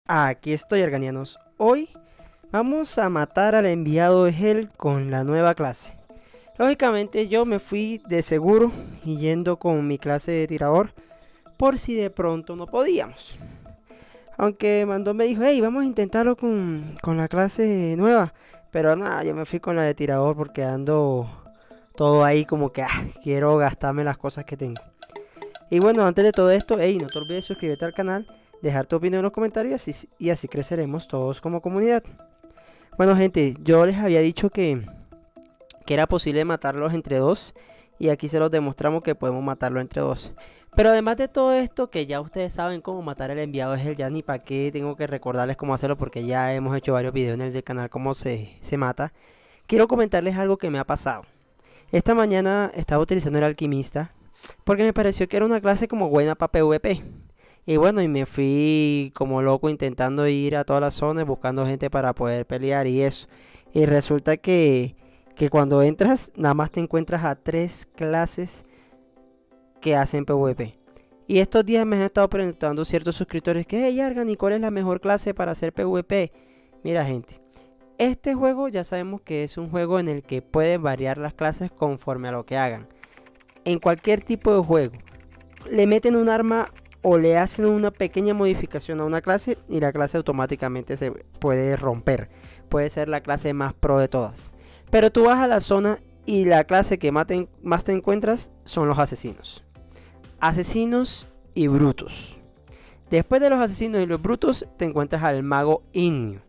Aquí estoy, Arganianos. Hoy vamos a matar al enviado de Hell con la nueva clase. Lógicamente yo me fui de seguro y yendo con mi clase de tirador por si de pronto no podíamos. Aunque Mandón me dijo, hey, vamos a intentarlo con la clase nueva. Pero nada, yo me fui con la de tirador porque ando todo ahí como que quiero gastarme las cosas que tengo. Y bueno, antes de todo esto, hey, no te olvides de suscribirte al canal, dejar tu opinión en los comentarios y así creceremos todos como comunidad. Bueno, gente, yo les había dicho que era posible matarlos entre dos y aquí se los demostramos que podemos matarlo entre dos. Pero además de todo esto, que ya ustedes saben cómo matar al enviado es el ya ni para qué tengo que recordarles cómo hacerlo porque ya hemos hecho varios videos en el canal cómo se mata. Quiero comentarles algo que me ha pasado. Esta mañana estaba utilizando el alquimista porque me pareció que era una clase como buena para PvP. Y bueno, y me fui como loco intentando ir a todas las zonas buscando gente para poder pelear y eso. Y resulta que cuando entras, nada más te encuentras a 3 clases que hacen PvP. Y estos días me han estado preguntando ciertos suscriptores que, hey Argan, ¿y cuál es la mejor clase para hacer PvP? Mira, gente, este juego ya sabemos que es un juego en el que pueden variar las clases conforme a lo que hagan. En cualquier tipo de juego, le meten un arma o le hacen una pequeña modificación a una clase y la clase automáticamente se puede romper. Puede ser la clase más pro de todas. Pero tú vas a la zona y la clase que más te encuentras son los asesinos. Asesinos y brutos. Después de los asesinos y los brutos te encuentras al mago ignio.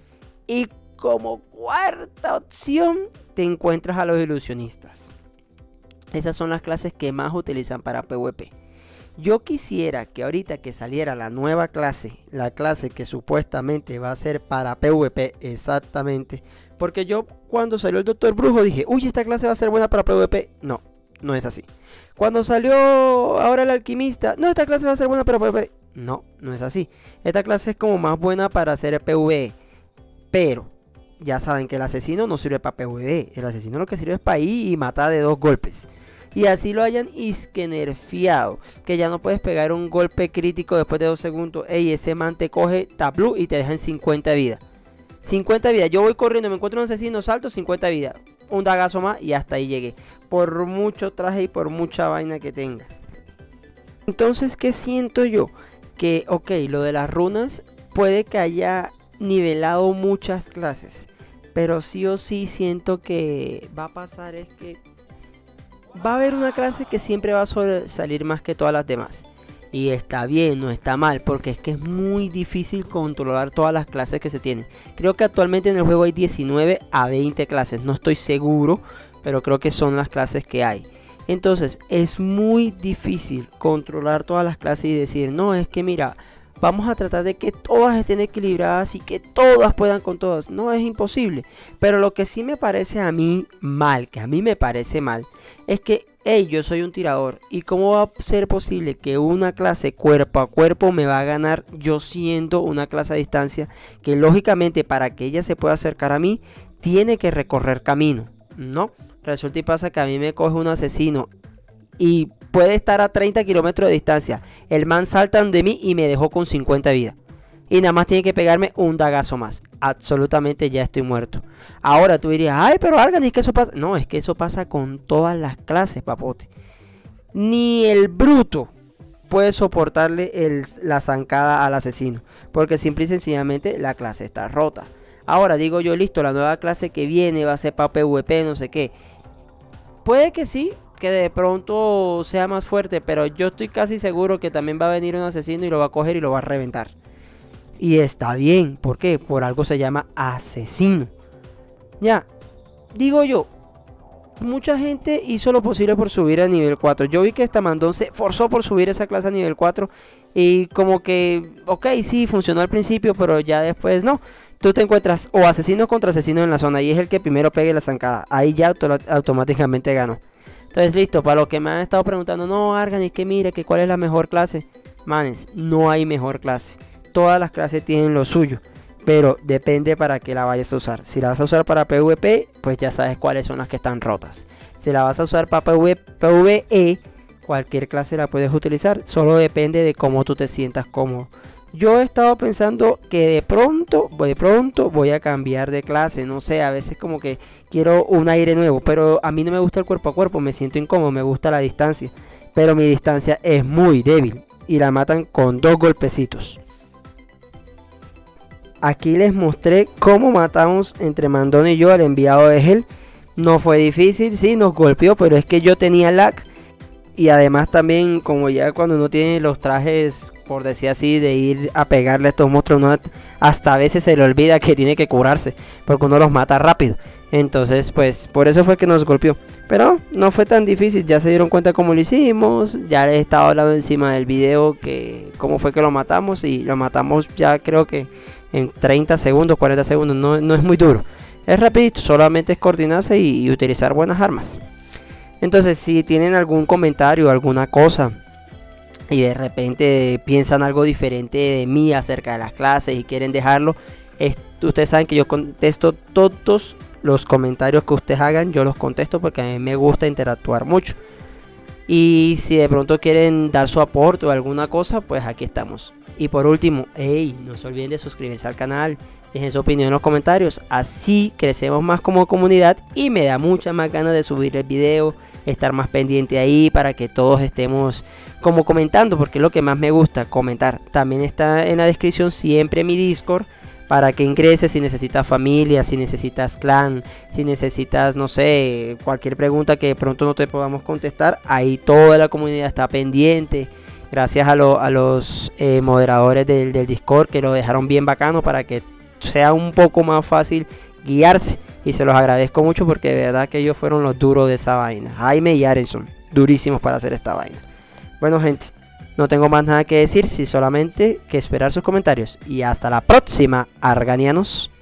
Y como cuarta opción te encuentras a los ilusionistas. Esas son las clases que más utilizan para PvP. Yo quisiera que ahorita que saliera la nueva clase, la clase que supuestamente va a ser para PvP exactamente, porque yo cuando salió el Doctor Brujo dije, uy, esta clase va a ser buena para PvP. No, no es así. Cuando salió ahora el alquimista, no, esta clase va a ser buena para PvP. No, no es así. Esta clase es como más buena para hacer PvE, pero ya saben que el asesino no sirve para PvE. El asesino lo que sirve es para ir y matar de 2 golpes. Y así lo hayan nerfeado, que ya no puedes pegar un golpe crítico después de 2 segundos. Ey, ese man te coge tablu y te deja en 50 vida. 50 vida, yo voy corriendo, me encuentro un asesino, salto, 50 vida. Un dagazo más y hasta ahí llegué. Por mucho traje y por mucha vaina que tenga. Entonces, ¿qué siento yo? Que, ok, lo de las runas puede que haya nivelado muchas clases. Pero sí o sí siento que va a pasar es que va a haber una clase que siempre va a salir más que todas las demás. Y está bien, no está mal, porque es que es muy difícil controlar todas las clases que se tienen. Creo que actualmente en el juego hay 19 a 20 clases, no estoy seguro, pero creo que son las clases que hay. Entonces es muy difícil controlar todas las clases y decir, no, es que mira, vamos a tratar de que todas estén equilibradas y que todas puedan con todas. No, es imposible. Pero lo que sí me parece a mí mal, que a mí me parece mal, es que, hey, yo soy un tirador. ¿Y cómo va a ser posible que una clase cuerpo a cuerpo me va a ganar yo siendo una clase a distancia? Que lógicamente para que ella se pueda acercar a mí, tiene que recorrer camino. No, resulta y pasa que a mí me coge un asesino y puede estar a 30 kilómetros de distancia. El man salta de mí y me dejó con 50 vidas. Y nada más tiene que pegarme un dagazo más. Absolutamente ya estoy muerto. Ahora tú dirías, ay, pero Argan, es que eso pasa. No, es que eso pasa con todas las clases, papote. Ni el bruto puede soportarle la zancada al asesino. Porque simple y sencillamente la clase está rota. Ahora digo yo, listo, la nueva clase que viene va a ser para PvP, no sé qué. Puede que sí, que de pronto sea más fuerte, pero yo estoy casi seguro que también va a venir un asesino y lo va a coger y lo va a reventar. Y está bien, ¿por qué? Por algo se llama asesino. Ya, digo yo, mucha gente hizo lo posible por subir a nivel 4. Yo vi que esta Mandón se forzó por subir esa clase a nivel 4 y como que, ok, sí, funcionó al principio, pero ya después no. Tú te encuentras o asesino contra asesino en la zona y es el que primero pegue la zancada. Ahí ya automáticamente ganó. Entonces listo, para los que me han estado preguntando, no Argan, es que mira, que cuál es la mejor clase. Manes, no hay mejor clase. Todas las clases tienen lo suyo, pero depende para qué la vayas a usar. Si la vas a usar para PvP, pues ya sabes cuáles son las que están rotas. Si la vas a usar para PvE, cualquier clase la puedes utilizar. Solo depende de cómo tú te sientas cómodo. Yo he estado pensando que de pronto voy a cambiar de clase, no sé, a veces como que quiero un aire nuevo, pero a mí no me gusta el cuerpo a cuerpo, me siento incómodo, me gusta la distancia, pero mi distancia es muy débil y la matan con 2 golpecitos. Aquí les mostré cómo matamos entre Mandón y yo al enviado de Hell. No fue difícil, sí, nos golpeó, pero es que yo tenía lag. Y además también, como ya cuando uno tiene los trajes, por decir así, de ir a pegarle a estos monstruos, uno hasta a veces se le olvida que tiene que curarse, porque uno los mata rápido. Entonces, pues, por eso fue que nos golpeó. Pero no fue tan difícil, ya se dieron cuenta cómo lo hicimos. Ya les estaba hablando encima del video que cómo fue que lo matamos. Y lo matamos ya creo que en 30 segundos, 40 segundos, no es muy duro. Es rapidito, solamente es coordinarse y utilizar buenas armas. Entonces, si tienen algún comentario, alguna cosa, y de repente piensan algo diferente de mí acerca de las clases y quieren dejarlo, ustedes saben que yo contesto todos los comentarios que ustedes hagan, yo los contesto porque a mí me gusta interactuar mucho. Y si de pronto quieren dar su aporte o alguna cosa, pues aquí estamos. Y por último, no se olviden de suscribirse al canal, dejen su opinión en los comentarios, así crecemos más como comunidad y me da mucha más ganas de subir el video, estar más pendiente ahí para que todos estemos como comentando, porque es lo que más me gusta, comentar. También está en la descripción siempre mi Discord para que ingreses si necesitas familia, si necesitas clan, si necesitas, no sé, cualquier pregunta que de pronto no te podamos contestar, ahí toda la comunidad está pendiente. Gracias a los moderadores del Discord que lo dejaron bien bacano para que sea un poco más fácil guiarse. Y se los agradezco mucho porque de verdad que ellos fueron los duros de esa vaina. Jaime y Arenson, durísimos para hacer esta vaina. Bueno, gente, no tengo más nada que decir, si solamente que esperar sus comentarios. Y hasta la próxima, arganianos.